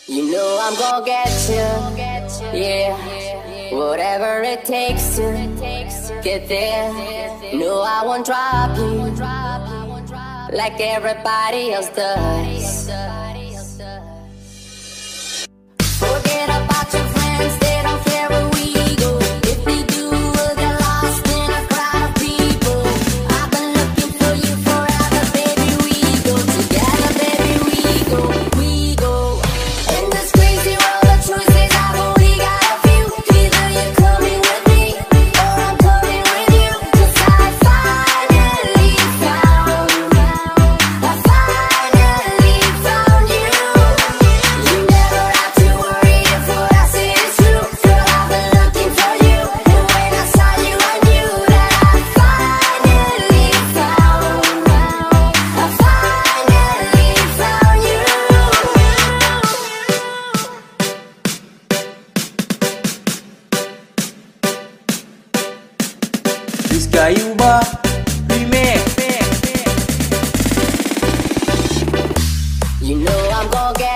You know I'm gonna get you, yeah. Whatever it takes to get there. No, I won't drop you like everybody else does. Forget about your friends, they don't care where we go. If they do, we'll get lost in a crowd of people. I've been looking for you forever, baby. We go together, baby. We go. In this crazy world of choices, I've only got a few. Either you're coming with me, or I'm coming with you. 'Cause I finally found you. You never have to worry if what I say is true. Girl, I've been looking for you, and when I saw you, I knew that I finally found you. This guy you ba remix. You know I'm gonna get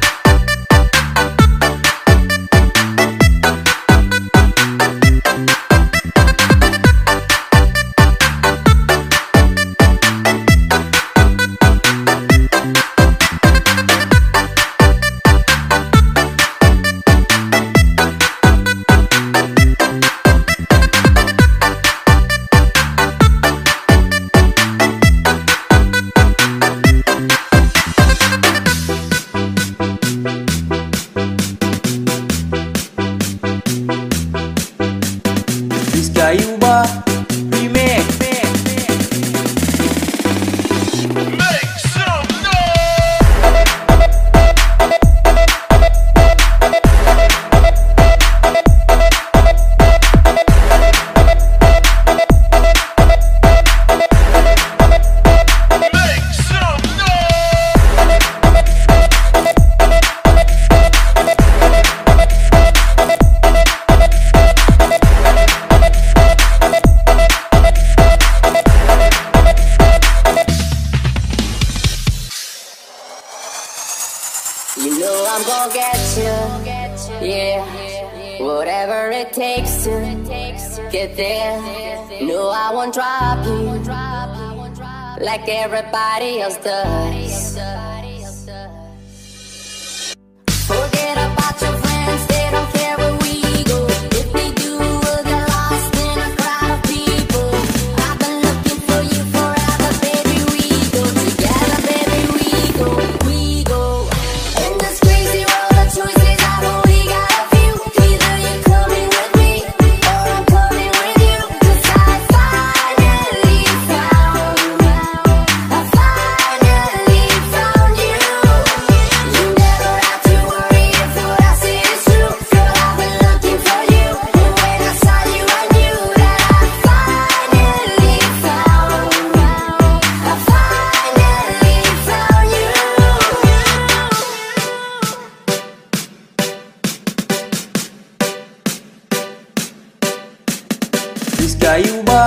This guy you ba remix. Make some You know I'm gonna get you, yeah. Whatever it takes to get there. No, I won't drop you like everybody else does. Forget about your friends, they don't care where we go. If they do, we'll get lost in a crowd of people. I've been looking for you forever, baby. We go together, baby. We go. In this crazy world of choices, I've only got a few. Either you're coming with me, or I'm coming with you. 'Cause I finally found you. You never have to worry if what I say is true. Girl, I've been looking for you, and when I saw you, I knew that I finally found you. This guy you ba